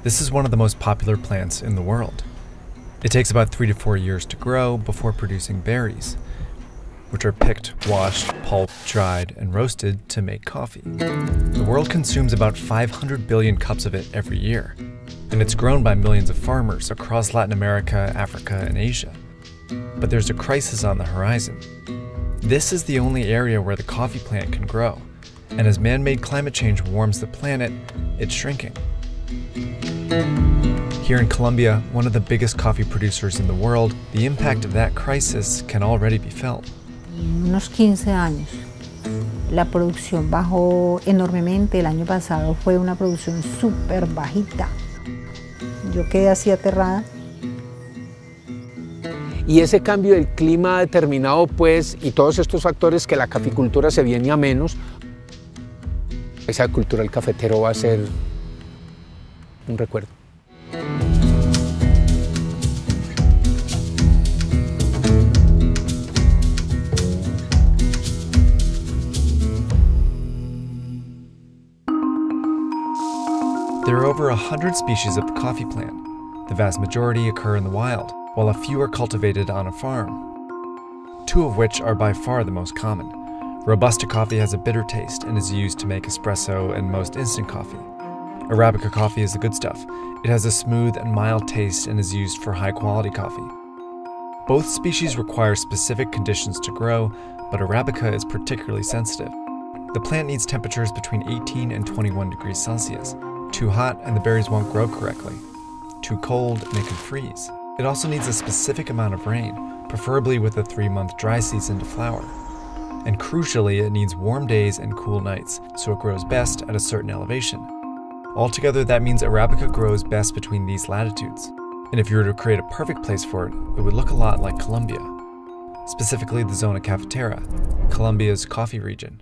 This is one of the most popular plants in the world. It takes about 3 to 4 years to grow before producing berries, which are picked, washed, pulped, dried, and roasted to make coffee. The world consumes about 500 billion cups of it every year, and it's grown by millions of farmers across Latin America, Africa, and Asia. But there's a crisis on the horizon. This is the only area where the coffee plant can grow, and as man-made climate change warms the planet, it's shrinking. Here in Colombia, one of the biggest coffee producers in the world, the impact of that crisis can already be felt. En unos 15 años, la producción bajó enormemente. El año pasado fue una producción súper bajita. Yo quedé así aterrada. Y ese cambio del clima ha determinado, pues, y todos estos factores que la caficultura se viene a menos, esa cultura del cafetero va a ser un recuerdo. There are over 100 species of the coffee plant. The vast majority occur in the wild, while a few are cultivated on a farm. 2 of which are by far the most common. Robusta coffee has a bitter taste and is used to make espresso and most instant coffee. Arabica coffee is the good stuff. It has a smooth and mild taste and is used for high-quality coffee. Both species require specific conditions to grow, but Arabica is particularly sensitive. The plant needs temperatures between 18 and 21 degrees Celsius. Too hot and the berries won't grow correctly. Too cold and it can freeze. It also needs a specific amount of rain, preferably with a 3-month dry season to flower. And crucially, it needs warm days and cool nights, so it grows best at a certain elevation. Altogether, that means Arabica grows best between these latitudes. And if you were to create a perfect place for it, it would look a lot like Colombia. Specifically the Zona Cafetera, Colombia's coffee region.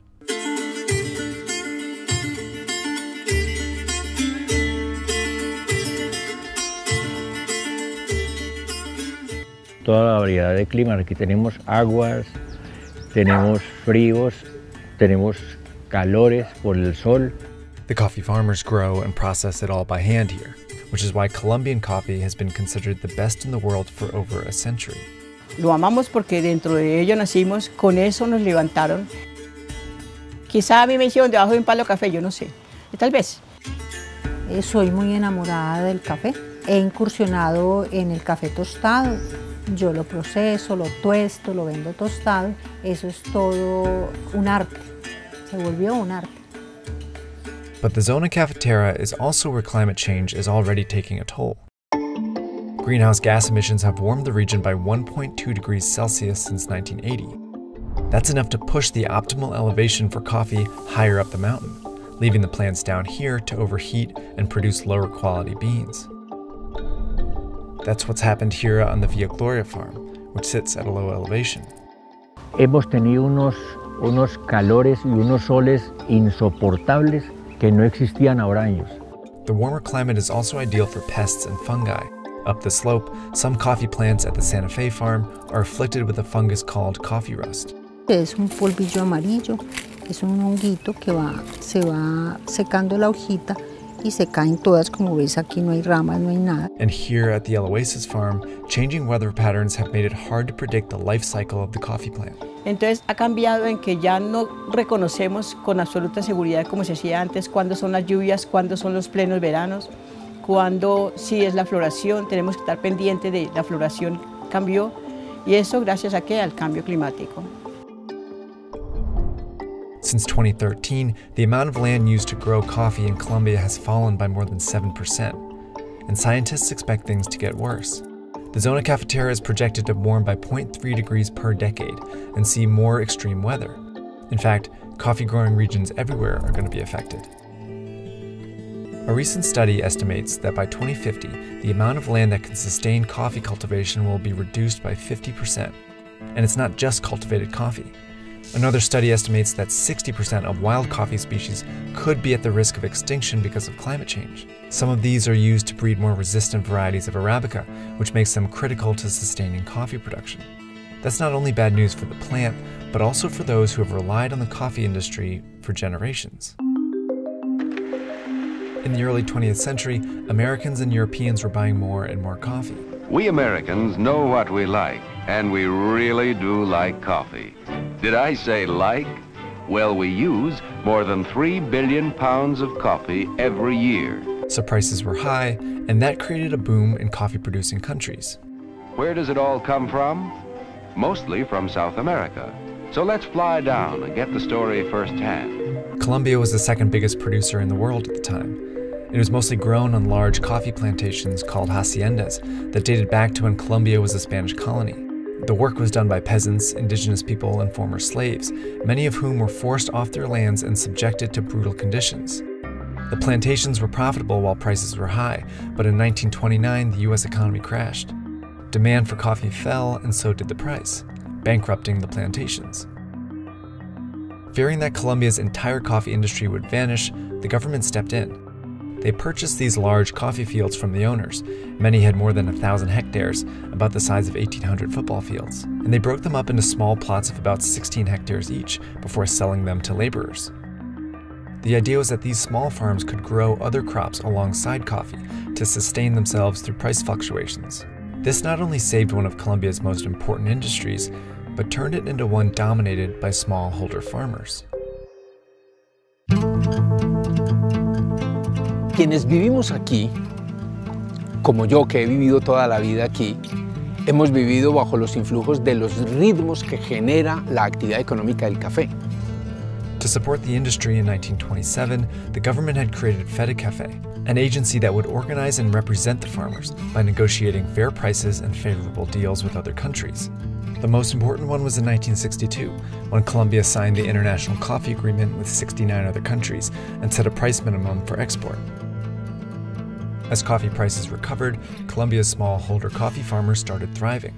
Toda la variedad de climas. Aquí tenemos aguas, tenemos fríos, tenemos calores por el sol. The coffee farmers grow and process it all by hand here, which is why Colombian coffee has been considered the best in the world for over a century. Lo amamos porque dentro de ello nacimos, con eso nos levantaron. Quizá a mí me hicieron debajo de un palo de café, yo no sé, tal vez. Soy muy enamorada del café. He incursionado en el café tostado. Yo lo proceso, lo tuesto, lo vendo tostado. Eso es todo un arte. Se volvió un arte. But the Zona Cafetera is also where climate change is already taking a toll. Greenhouse gas emissions have warmed the region by 1.2 degrees Celsius since 1980. That's enough to push the optimal elevation for coffee higher up the mountain, leaving the plants down here to overheat and produce lower quality beans. That's what's happened here on the Villa Gloria farm, which sits at a low elevation. Hemos tenido unos calores y unos soles insoportables que no existían ahora años. The warmer climate is also ideal for pests and fungi. Up the slope, some coffee plants at the Santa Fe farm are afflicted with a fungus called coffee rust. Es un polvillo amarillo, es un honguito que se va secando la hojita y se caen todas, como ves aquí no hay ramas, no hay nada. And here at the El Oasis farm, changing weather patterns have made it hard to predict the life cycle of the coffee plant. Entonces ha cambiado en que ya no reconocemos con absoluta seguridad, como se hacía antes, cuándo son las lluvias, cuándo son los plenos veranos, cuándo sí es la floración. Tenemos que estar pendientes de la floración, cambió, y eso gracias a qué, al cambio climático. Since 2013, the amount of land used to grow coffee in Colombia has fallen by more than 7%, and scientists expect things to get worse. The Zona Cafetera is projected to warm by 0.3 degrees per decade and see more extreme weather. In fact, coffee-growing regions everywhere are going to be affected. A recent study estimates that by 2050, the amount of land that can sustain coffee cultivation will be reduced by 50%. And it's not just cultivated coffee. Another study estimates that 60% of wild coffee species could be at the risk of extinction because of climate change. Some of these are used to breed more resistant varieties of Arabica, which makes them critical to sustaining coffee production. That's not only bad news for the plant, but also for those who have relied on the coffee industry for generations. In the early 20th century, Americans and Europeans were buying more and more coffee. We Americans know what we like, and we really do like coffee. Did I say like? Well, we use more than 3 billion pounds of coffee every year. So prices were high, and that created a boom in coffee-producing countries. Where does it all come from? Mostly from South America. So let's fly down and get the story firsthand. Colombia was the second biggest producer in the world at the time. It was mostly grown on large coffee plantations called haciendas that dated back to when Colombia was a Spanish colony. The work was done by peasants, indigenous people, and former slaves, many of whom were forced off their lands and subjected to brutal conditions. The plantations were profitable while prices were high, but in 1929 the US economy crashed. Demand for coffee fell, and so did the price, bankrupting the plantations. Fearing that Colombia's entire coffee industry would vanish, the government stepped in. They purchased these large coffee fields from the owners. Many had more than 1,000 hectares, about the size of 1,800 football fields, and they broke them up into small plots of about 16 hectares each before selling them to laborers. The idea was that these small farms could grow other crops alongside coffee to sustain themselves through price fluctuations. This not only saved one of Colombia's most important industries, but turned it into one dominated by smallholder farmers. Quienes vivimos aquí, como yo que he vivido toda la vida aquí, hemos vivido bajo los influjos de los ritmos que genera la actividad económica del café. To support the industry in 1927, the government had created FEDECAFE, an agency that would organize and represent the farmers by negotiating fair prices and favorable deals with other countries. The most important one was in 1962, when Colombia signed the International Coffee Agreement with 69 other countries and set a price minimum for export. As coffee prices recovered, Colombia's smallholder coffee farmers started thriving.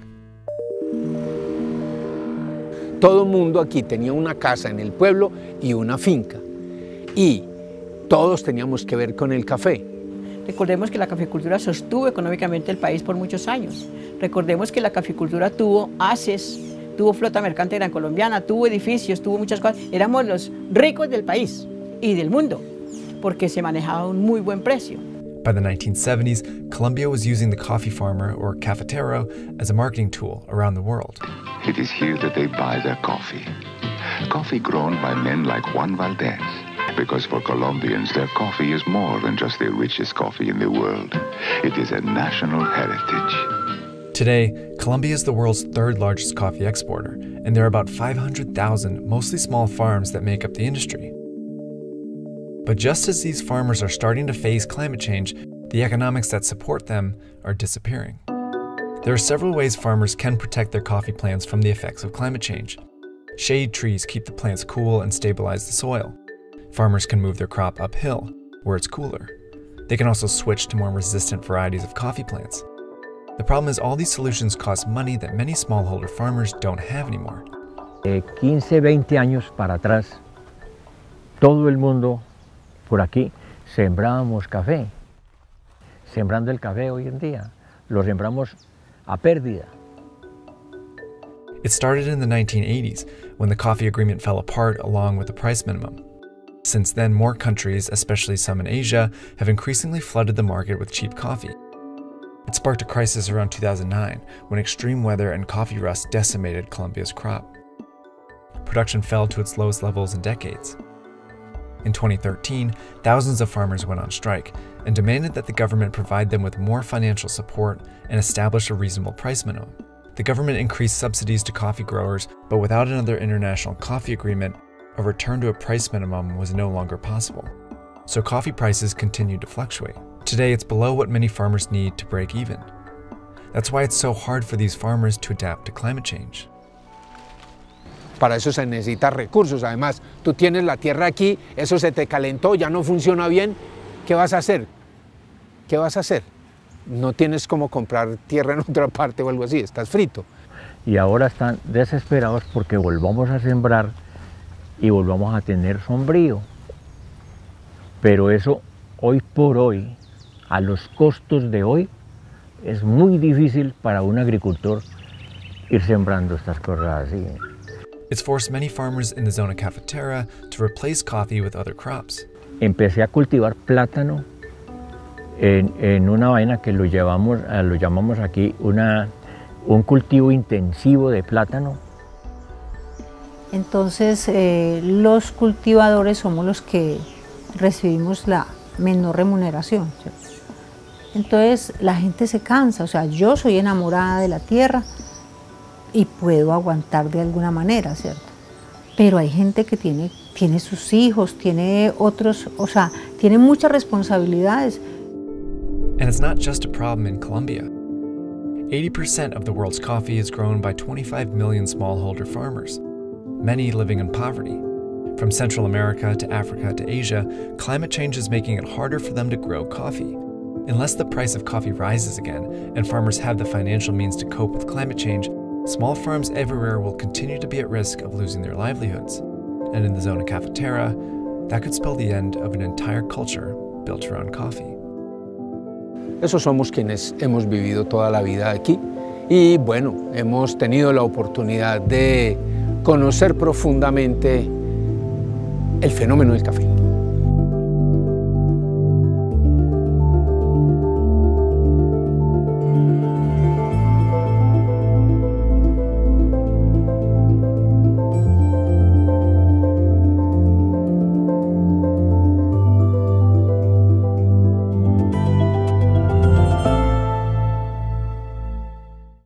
Todo el mundo aquí tenía una casa en el pueblo y una finca, y todos teníamos que ver con el café. Recordemos que la caficultura sostuvo económicamente el país por muchos años. Recordemos que la caficultura tuvo haces, tuvo flota mercante gran colombiana, tuvo edificios, tuvo muchas cosas. Éramos los ricos del país y del mundo, porque se manejaba a un muy buen precio. By the 1970s, Colombia was using the coffee farmer, or cafetero, as a marketing tool around the world. It is here that they buy their coffee. Coffee grown by men like Juan Valdez. Because for Colombians, their coffee is more than just the richest coffee in the world. It is a national heritage. Today, Colombia is the world's third largest coffee exporter, and there are about 500,000 mostly small farms that make up the industry. But just as these farmers are starting to face climate change, the economics that support them are disappearing. There are several ways farmers can protect their coffee plants from the effects of climate change. Shade trees keep the plants cool and stabilize the soil. Farmers can move their crop uphill, where it's cooler. They can also switch to more resistant varieties of coffee plants. The problem is all these solutions cost money that many smallholder farmers don't have anymore. 15, 20 años para atrás, todo el mundo por aquí sembrábamos café. Sembrando el café hoy en día, lo sembramos a pérdida. It started in the 1980s, when the coffee agreement fell apart along with the price minimum. Since then, more countries, especially some in Asia, have increasingly flooded the market with cheap coffee. It sparked a crisis around 2009, when extreme weather and coffee rust decimated Colombia's crop. Production fell to its lowest levels in decades. In 2013, thousands of farmers went on strike and demanded that the government provide them with more financial support and establish a reasonable price minimum. The government increased subsidies to coffee growers, but without another international coffee agreement, a return to a price minimum was no longer possible. So coffee prices continued to fluctuate. Today, it's below what many farmers need to break even. That's why it's so hard for these farmers to adapt to climate change. Para eso se necesitan recursos. Además, tú tienes la tierra aquí, eso se te calentó, ya no funciona bien. ¿Qué vas a hacer? ¿Qué vas a hacer? No tienes como comprar tierra en otra parte o algo así, estás frito. Y ahora están desesperados porque volvamos a sembrar y volvamos a tener sombrío. Pero eso, hoy por hoy, a los costos de hoy, es muy difícil para un agricultor ir sembrando estas cosas así. It's forced many farmers in the zona cafetera to replace coffee with other crops. Empecé a cultivar plátano en una vaina que lo llamamos aquí un cultivo intensivo de plátano. Entonces los cultivadores somos los que recibimos la menor remuneración, ¿cierto? Entonces la gente se cansa, o sea, yo soy enamorada de la tierra y puedo aguantar de alguna manera, ¿cierto? Pero hay gente que tiene sus hijos, tiene otros, o sea, tiene muchas responsabilidades. And it's not just a problem in Colombia. 80% of the world's coffee is grown by 25 million smallholder farmers, many living in poverty. From Central America to Africa to Asia, climate change is making it harder for them to grow coffee. Unless the price of coffee rises again and farmers have the financial means to cope with climate change, small farms everywhere will continue to be at risk of losing their livelihoods. And in the zona cafetera, that could spell the end of an entire culture built around coffee. Esos somos quienes hemos vivido toda la vida aquí y bueno, hemos tenido la oportunidad de conocer profundamente el fenómeno del café.